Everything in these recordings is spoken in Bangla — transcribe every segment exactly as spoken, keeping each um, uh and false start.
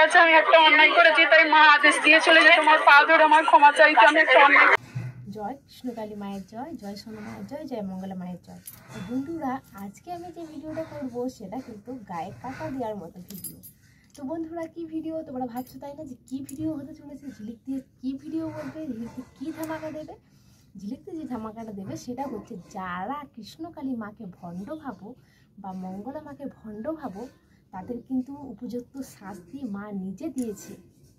কাছে আমি একটা অন্যায় করেছি, তাই মা আদেশ দিয়েছিল যে তোমার পা ধরে আমার ক্ষমা চাইতে। আমি একটা অন্যায়। জয় কৃষ্ণকালী মায়ের জয়, জয় সোনা মায়ের জয়, জয় মঙ্গলা মায়ের জয়। তো বন্ধুরা, আজকে আমি যে ভিডিওটা করব সেটা কিন্তু গায়ে কাটা দেওয়ার মতো ভিডিও। তো বন্ধুরা, কি ভিডিও তোমরা ভাবছো তাই না, যে কি ভিডিও হতে চলেছে, ঝিলিক দিয়ে কি ভিডিও বলবে, ঝিলিক দিয়ে কী ধামাকা দেবে। ঝিলিক দিয়ে যে ধামাকাটা দেবে সেটা হচ্ছে, যারা কৃষ্ণকালী মাকে ভণ্ড ভাবো বা মঙ্গলা মাকে ভণ্ড ভাবো, তাদের কিন্তু উপযুক্ত শাস্তি মা নিজে দিয়েছে।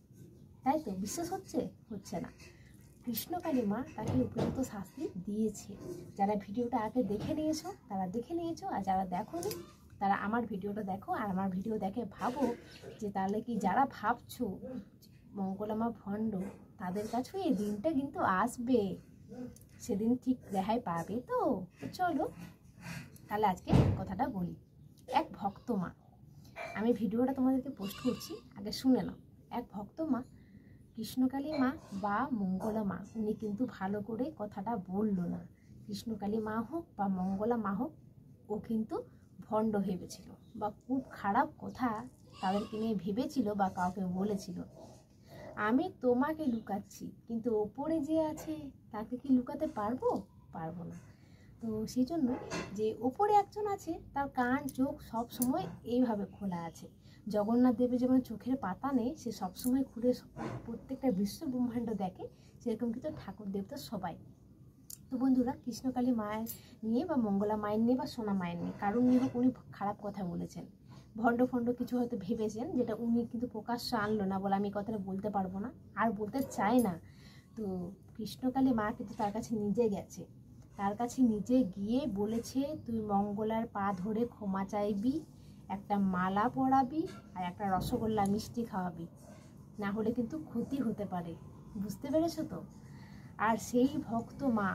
তাই তো বিশ্বাস হচ্ছে? হচ্ছে না। কৃষ্ণকালী মা তাকে উপযুক্ত শাস্তি দিয়েছে। যারা ভিডিওটা আগে দেখে নিয়েছো তারা দেখে নিয়েছো, আর যারা দেখোনি তারা আমার ভিডিওটা দেখো, আর আমার ভিডিও দেখে ভাবো যে তাহলে কি যারা ভাবছো মঙ্গলা মা ভণ্ড, তাদের কাছেও এই দিনটা কিন্তু আসবে, সেদিন ঠিক রেহাই পাবে। তো চলো তাহলে আজকে কথাটা বলি। এক ভক্ত মা, আমি ভিডিওটা তোমাদেরকে পোস্ট করছি, আগে শুনে নাও। এক ভক্ত মা, কৃষ্ণকালী মা বা মঙ্গলা মা, উনি কিন্তু ভালো করে কথাটা বললো না। কৃষ্ণকালী মা হোক বা মঙ্গলা মা হোক, ও কিন্তু ভণ্ড ভেবেছিল বা খুব খারাপ কথা তাদেরকে নিয়ে ভেবেছিল বা কাউকে বলেছিল। আমি তোমাকে লুকাচ্ছি, কিন্তু ওপরে যে আছে তাকে কি লুকাতে পারবো? পারবো না। তো সেই জন্য যে ওপরে একজন আছে, তার কান চোখ সব সময় এইভাবে খোলা আছে। জগন্নাথ দেবের যেমন চোখের পাতা নেই, সে সবসময় খুলে প্রত্যেকটা বিশ্ব ব্রহ্মাণ্ড দেখে, সেরকম কিন্তু ঠাকুর দেবতা সবাই। তো বন্ধুরা, কৃষ্ণকালী মায়ের নিয়ে বা মঙ্গলা মায়ের নিয়ে বা সোনা মায়ের নিয়ে কারণ নিয়ে হোক উনি খারাপ কথা বলেছেন, ভণ্ড ফণ্ড কিছু হয়তো ভেবেছেন, যেটা উনি কিন্তু প্রকাশ্য আনলো না বলে আমি কথাটা বলতে পারবো না, আর বলতে চাই না। তো কৃষ্ণকালী মা কিন্তু তার কাছে নিজে গেছে, তার কাছে নিজে গিয়ে বলেছে, তুই মঙ্গলার পা ধরে ক্ষমা চাইবি, একটা মালা পরাবি, আর একটা রসগোল্লা মিষ্টি খাওয়াবি, না হলে কিন্তু ক্ষতি হতে পারে। বুঝতে পেরেছো তো? আর সেই ভক্ত মা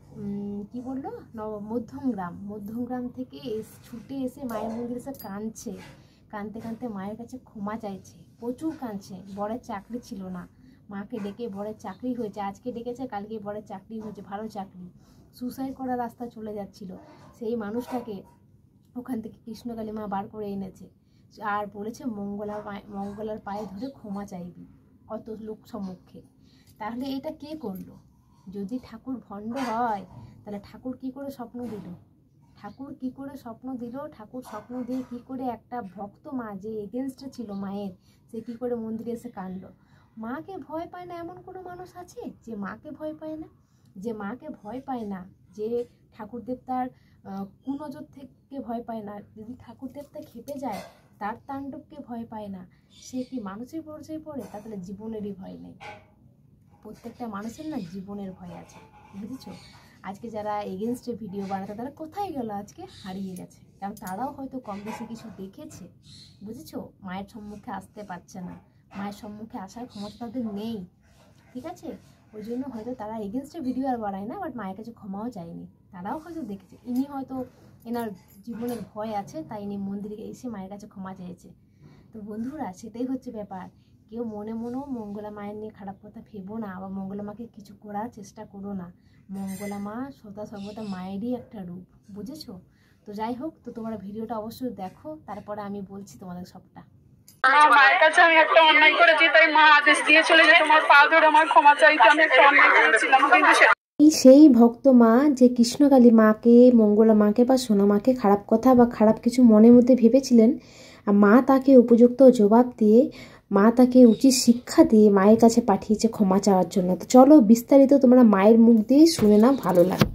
কি বললো, মধ্যমগ্রাম মধ্যমগ্রাম থেকে ছুটে এসে মায়ের মন্দিরে এসে কাঁদছে, কাঁদতে কাঁদতে মায়ের কাছে ক্ষমা চাইছে, প্রচুর কাঁদছে। বরের চাকরি ছিল না, মাকে ডেকে বরের চাকরি হয়েছে, আজকে ডেকেছে কালকে বরের চাকরি হয়েছে, ভালো চাকরি। সুসাইড করার রাস্তা চলে যাচ্ছিল, সেই মানুষটাকে ওখান থেকে কৃষ্ণকালী মা বার করে এনেছে, আর বলেছে মঙ্গলার মঙ্গলার পায়ে ধরে ক্ষমা চাইবি অত লোক সম্মুখে। তাহলে এটা কে করলো? যদি ঠাকুর ভণ্ড হয়, তাহলে ঠাকুর কি করে স্বপ্ন দিল? ঠাকুর কি করে স্বপ্ন দিল? ঠাকুর স্বপ্ন দিয়ে কি করে একটা ভক্ত মা যে এগেনস্টে ছিল মায়ের, সে কি করে মন্দিরে এসে কাঁদলো? মাকে ভয় পায় না এমন কোনো মানুষ আছে যে মাকে ভয় পায় না? যে মাকে ভয় পায় না, যে ঠাকুর দেবতার কুনজর থেকে ভয় পায় না, যদি ঠাকুর দেবতা খেপে যায় তার তাণ্ডবকে ভয় পায় না, সে কি মানুষের পরিচয় পড়ে? তাহলে জীবনেরই ভয় নেই। প্রত্যেকটা মানুষের না জীবনের ভয় আছে, বুঝেছো? আজকে যারা এগেনস্টে ভিডিও বানাতে, তারা কোথায় গেল? আজকে হারিয়ে গেছে, কারণ তারাও হয়তো কম বেশি কিছু দেখেছে, বুঝেছো? মায়ের সম্মুখে আসতে পারছে না, মায়ের সম্মুখে আসার ক্ষমতা তাদের নেই, ঠিক আছে? ওই জন্য হয়তো তারা এগেনস্টে ভিডিও আর বানায় না, বাট মায়ের কাছে ক্ষমাও চায়নি। তারাও হয়তো দেখেছে ইনি হয়তো এনার জীবনের ভয় আছে, তাই ইনি মন্দিরে এসে মায়ের কাছে ক্ষমা চেয়েছে। তো বন্ধুরা, সেটাই হচ্ছে ব্যাপার। কেউ মনে মনেও মঙ্গলা মায়ের নিয়ে খারাপ কথা ভেবো না, বা মঙ্গলা মাকে কিছু করার চেষ্টা করো না। মঙ্গলা মা সদা সর্বদা মায়েরই একটা রূপ, বুঝেছো? তো যাই হোক, তো তোমরা ভিডিওটা অবশ্যই দেখো, তারপরে আমি বলছি তোমাদের সবটা। মায়ের কাছে আমি একটা অন্যায় করেছি, তাই মা আদেশ দিয়েছিল যে তোমার পা ধরে আমার ক্ষমা চাইতে। আমি একটা অন্যায় করেছিলাম, কিন্তু সেই ভক্ত মা যে কৃষ্ণকালী মাকে, মঙ্গলা মাকে বা সোনা মাকে খারাপ কথা বা খারাপ কিছু মনের মধ্যে ভেবেছিলেন, মা তাকে উপযুক্ত জবাব দিয়ে, মা তাকে উচিত শিক্ষা দিয়ে মায়ের কাছে পাঠিয়েছে ক্ষমা চাওয়ার জন্য। তো চলো বিস্তারিত তোমরা মায়ের মুখ দিয়ে শুনে নাও, ভালো লাগবে।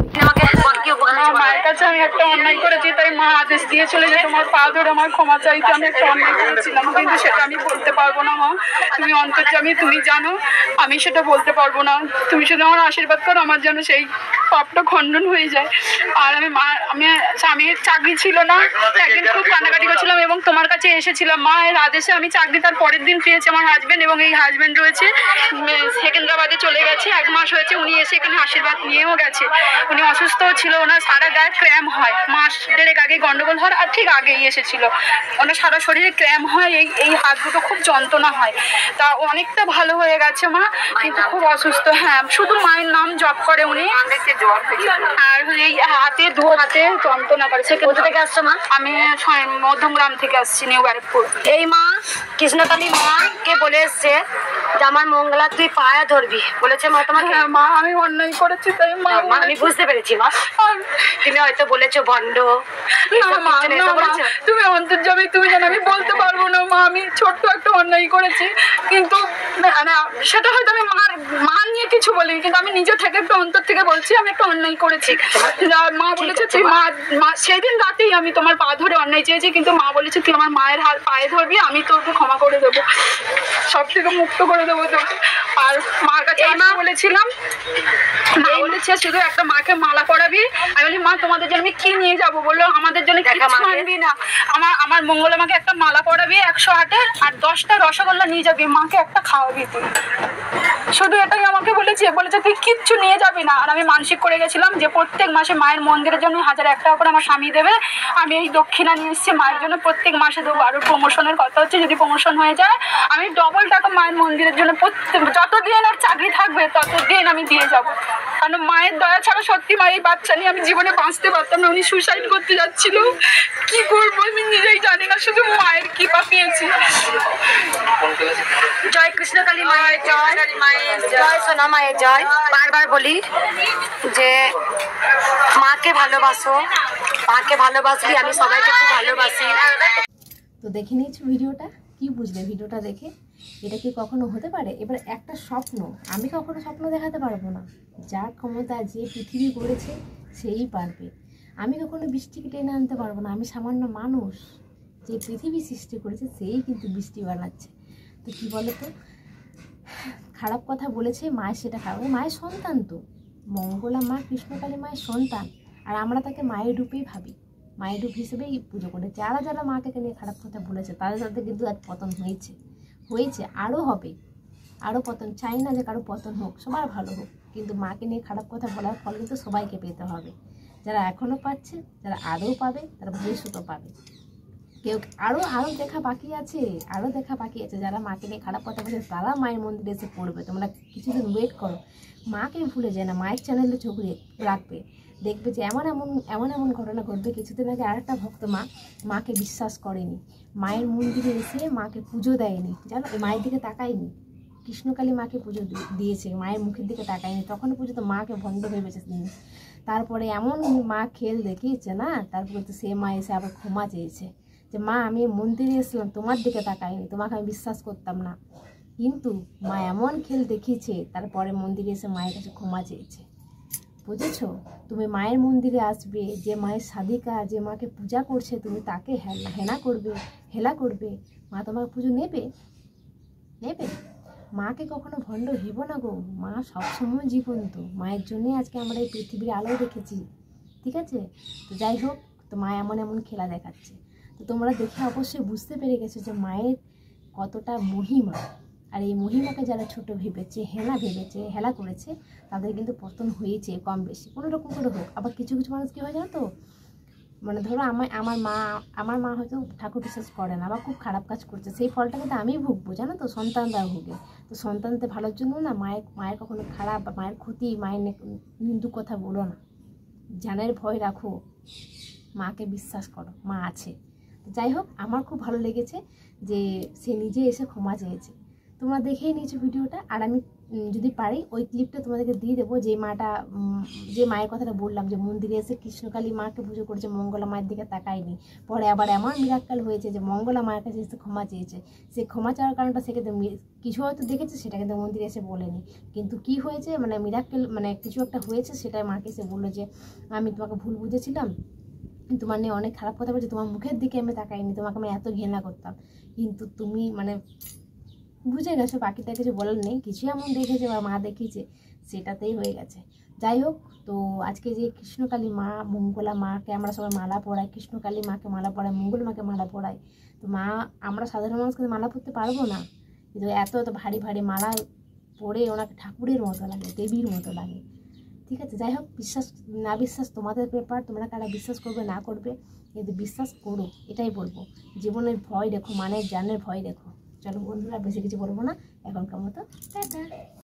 মায়ের কাছে আমি একটা অন্যায় করেছি, তাই মা আদেশ দিয়েছিল যে তোমার পা ধরে আমার ক্ষমা চাইতে। আমি একটা অন্যায় করেছিলাম, কিন্তু সেটা আমি বলতে পারবো না। মা, তুমি অন্তর্যামী, তুমি জানো, আমি সেটা বলতে পারবো না। তুমি শুধু আমার আশীর্বাদ করো, আমার যেন সেই পাপটা খণ্ডন হয়ে যায়। আর আমি মা, আমি স্বামীর চাকরি ছিল না, একদিন খুব কান্নাকাটি করছিলাম এবং তোমার কাছে এসেছিলাম। মায়ের আদেশে আমি চাকরি তার পরের দিন পেয়েছি আমার হাজবেন্ড, এবং এই হাজবেন্ড রয়েছে সেকেন্দ্রাবাদে, চলে গেছে, এক মাস হয়েছে। উনি এসে এখানে আশীর্বাদ নিয়েও গেছে। উনি অসুস্থ ছিল, ওনার সারা গায়ে ক্র্যাম হয়, মাস দেড়েক আগে গন্ডগোল হওয়ার আর ঠিক আগেই এসেছিল। ওনার সারা শরীরে ক্র্যাম হয়, এই এই হাত দুটো খুব যন্ত্রণা হয়। তা অনেকটা ভালো হয়ে গেছে মা, কিন্তু খুব অসুস্থ। হ্যাঁ, শুধু মায়ের নাম জপ করে উনি, জ্বর হয়েছে আর এই হাতে দু হাতে যন্ত্রণা করেছে। কোথা থেকে আসছো মা? আমি মধ্যমগ্রাম থেকে আসছি, নিউ ব্যারেকপুর। এই মা কৃষ্ণকালী মা কে বলে এসছে যে আমার মঙ্গলা তুই পায়া ধরবি বলেছে মা তোমাকে? হ্যাঁ মা, আমি অন্যায় করেছি তাই মা। মা আমি বুঝতে পেরেছি মা, তুমি হয়তো বলেছো ভণ্ড। না মা, না মা, তুমি অন্তর্যামী, তুমি জানো আমি বলতে পারবো না মা। আমি ছোট্ট একটা অন্যায় করেছি, কিন্তু না সেটা হয়তো আমি মার মা নিয়ে কিছু বলিনি, কিন্তু আমি নিজে থেকে একটু অন্তর থেকে বলছি আমি একটা অন্যায় করেছি। মা বলেছে তুই মা মা সেই দিন রাতেই আমি তোমার পা ধরে অন্যায় চেয়েছি, কিন্তু মা বলেছে তুই আমার মায়ের হাত পায়ে ধরবি, আমি তোকে ক্ষমা করে দেবো, সব থেকে মুক্ত করে দেবো তোকে। আর মার কাছে মা বলেছিলাম, মা বলেছে শুধু একটা মাকে মালা পরাবি। আমি বলি মা তোমাদের জন্য আমি কি নিয়ে যাবো? বললো আমাদের জন্য কিছু আনবি না, আমার আমার মঙ্গল আমাকে একটা মালা পরাবি একশো আটের, আর দশটা রসগোল্লা নিয়ে যাবি, মাকে একটা খাওয়াবি তুই। শুধু এটাই আমাকে বলেছে, বলেছে তুই কিচ্ছু নিয়ে যাবি না। আর আমি মানসিক করে গেছিলাম যে প্রত্যেক মাসে মায়ের মন্দিরের জন্য হাজার এক টাকা করে আমার স্বামী দেবে, আমি এই দক্ষিণা নিয়ে এসেছি মায়ের জন্য, প্রত্যেক মাসে দেবো। আরও প্রমোশনের কথা হচ্ছে, যদি প্রমোশন হয়ে যায় আমি ডবল টাকা মায়ের মন্দিরের জন্য প্রত্যেক যতদিন আর চাকরি থাকবে ততদিন আমি দিয়ে যাবো। কারণ মায়ের দয়া ছাড়া সত্যি মা এই বাচ্চা নিয়ে আমি জীবনে বাঁচতে পারতাম না। উনি সুসাইড করতে যাচ্ছিল, কি করবো আমি নিজেই জানি না, শুধু মায়ের কৃপা পেয়েছি। জয় কৃষ্ণকালী মায়ের জয়, জয় সোনা মায়ের জয়। বারবার বলি যে মাকে ভালোবাসো, মাকে ভালোবাসবি, আমি সবাইকে খুব ভালোবাসি। তো দেখে নিয়েছি ভিডিওটা, কি বুঝলে ভিডিওটা দেখে? এটা কি কখনো হতে পারে? এবার একটা স্বপ্ন আমি কখনো স্বপ্ন দেখাতে পারবো না, যার ক্ষমতা যে পৃথিবী গড়েছে সেই পারবে। আমি কখনো বৃষ্টিকে টেনে আনতে পারবো না, আমি সামান্য মানুষ, যে পৃথিবী সৃষ্টি করেছে সেই কিন্তু বৃষ্টি বানাচ্ছে। তো কী বলো তো, খারাপ কথা বলেছে মায়ের, সেটা খারাপ, মায়ের সন্তান তো, মঙ্গলা মা কৃষ্ণকালী মায়ের সন্তান, আর আমরা তাকে মায়ের রূপেই ভাবি, মায়ের রূপ হিসেবেই পুজো করে। যারা যারা মাকে নিয়ে খারাপ কথা বলেছে তাদের তাদের কিন্তু আজ পতন হয়েছে হয়েছে আরও হবে, আরও পতন। চাই না যে কারো পতন হোক, সবার ভালো হোক, কিন্তু মাকে নিয়ে খারাপ কথা বলার ফল কিন্তু সবাইকে পেতে হবে। যারা এখনও পাচ্ছে, যারা আরও পাবে, তারা ভবিষ্যতেও পাবে। কেউ আরও আরও দেখা বাকি আছে, আরও দেখা বাকি আছে। যারা মাকে নিয়ে খারাপ কথা বলছে তারা মায়ের মন্দিরে এসে পড়বে। তোমরা কিছুদিন ওয়েট করো, মাকে ভুলে যায় না, মায়ের চ্যানেলে চোখ রাখবে, দেখবে যে এমন এমন এমন এমন ঘটনা ঘটবে। কিছুদিন আগে আরেকটা ভক্ত মা মাকে বিশ্বাস করেনি, মায়ের মন্দিরে এসে মাকে পুজো দেয়নি, জানো, মায়ের দিকে তাকায়নি, কৃষ্ণকালী মাকে পুজো দিয়েছে, মায়ের মুখের দিকে তাকায়নি, তখনও পুজো মাকে ভণ্ড ভেবেছে তিনি। তারপরে এমন মা খেল দেখিয়েছে না, তারপরে তো সে মা এসে আবার ক্ষমা চেয়েছে যে মা আমি মন্দিরে এসলাম, তোমার দিকে তাকাইনি, তোমাকে আমি বিশ্বাস করতাম না, কিন্তু মা এমন খেল দেখিয়েছে, তারপরে মন্দিরে এসে মায়ের কাছে ক্ষমা চেয়েছে। বুঝেছো? তুমি মায়ের মন্দিরে আসবে, যে মায়ের সাধিকা, যে মাকে পূজা করছে, তুমি তাকে হেনা করবে, হেলা করবে, মা তোমার পুজো নেবে নেবে মাকে কখনো ভণ্ড হেব না গো, মা সবসময় জীবন্ত, মায়ের জন্যই আজকে আমরা এই পৃথিবীর আলো দেখেছি, ঠিক আছে? তো যাই হোক, তো মা এমন এমন খেলা দেখাচ্ছে, তো তোমরা দেখে অবশ্যই বুঝতে পেরে গেছো যে মায়ের কতটা মহিমা। আর এই মহিমাকে যারা ছোট ভেবেছে, হেলা ভেবেছে, হেলা করেছে, তাদের কিন্তু পতন হয়েছে কম বেশি, কোনো রকম করে হোক। আবার কিছু কিছু মানুষ কী হয় জানো তো, মানে ধরো আমার আমার মা আমার মা হয়তো ঠাকুর বিশ্বাস করে না, আবার খুব খারাপ কাজ করছে, সেই ফলটা কিন্তু আমি ভুগবো, জানো তো, সন্তানরা ভুগে। তো সন্তানদের ভালোর জন্য না মায়ের মায়ের কখনো খারাপ বা মায়ের ক্ষতি, মায়ের নিন্দু কথা বলো না, জানের ভয় রাখো, মাকে বিশ্বাস করো, মা আছে। যাই হোক, আমার খুব ভালো লেগেছে যে সে নিজে এসে ক্ষমা চেয়েছে। তোমরা দেখেই নিয়েছো ভিডিওটা, আর আমি যদি পারি ওই ক্লিপটা তোমাদেরকে দিয়ে দেবো, যে মাটা যে মায়ের কথাটা বললাম, যে মন্দিরে এসে কৃষ্ণকালী মাকে পুজো করেছে, মঙ্গলা মায়ের দিকে তাকায়নি, পরে আবার এমন মিরাক্কেল হয়েছে যে মঙ্গলা মায়ের কাছে এসে ক্ষমা চেয়েছে। সে ক্ষমা চাওয়ার কারণটা সে কিন্তু কিছু হয়তো দেখেছে, সেটা কিন্তু মন্দিরে এসে বলেনি, কিন্তু কি হয়েছে, মানে মিরাক্কেল, মানে কিছু একটা হয়েছে, সেটাই মাকে এসে বললো যে আমি তোমাকে ভুল বুঝেছিলাম, তোমার নিয়ে অনেক খারাপ কথা বলছি, তোমার মুখের দিকে আমি তাকাইনি, তোমাকে আমি এত ঘৃণা করতাম, কিন্তু তুমি মানে বুঝে গেছো, বাকিটা কিছু বলার নেই, কিছু এমন দেখেছে বা মা দেখিয়েছে, সেটাতেই হয়ে গেছে। যাই হোক, তো আজকে যে কৃষ্ণকালী মা, মঙ্গলা মাকে আমরা সবাই মালা পড়াই, কৃষ্ণকালী মাকে মালা পড়াই, মঙ্গল মাকে মালা পড়াই, তো মা আমরা সাধারণ মানুষ কিন্তু মালা পড়তে পারবো না, কিন্তু এত এত ভারী ভারী মালা পরে ওনাকে ঠাকুরের মতো লাগে, দেবীর মতো লাগে, ঠিক আছে? যাই হোক, বিশ্বাস না বিশ্বাস তোমাদের ব্যাপার, তোমরা কারা বিশ্বাস করবে না করবে, কিন্তু বিশ্বাস করো, এটাই বলবো। জীবনের ভয় দেখো, মানের জানের ভয় দেখো। চলো বন্ধুরা, বেশি কিছু বলবো না, এখনকার মতো টাটা।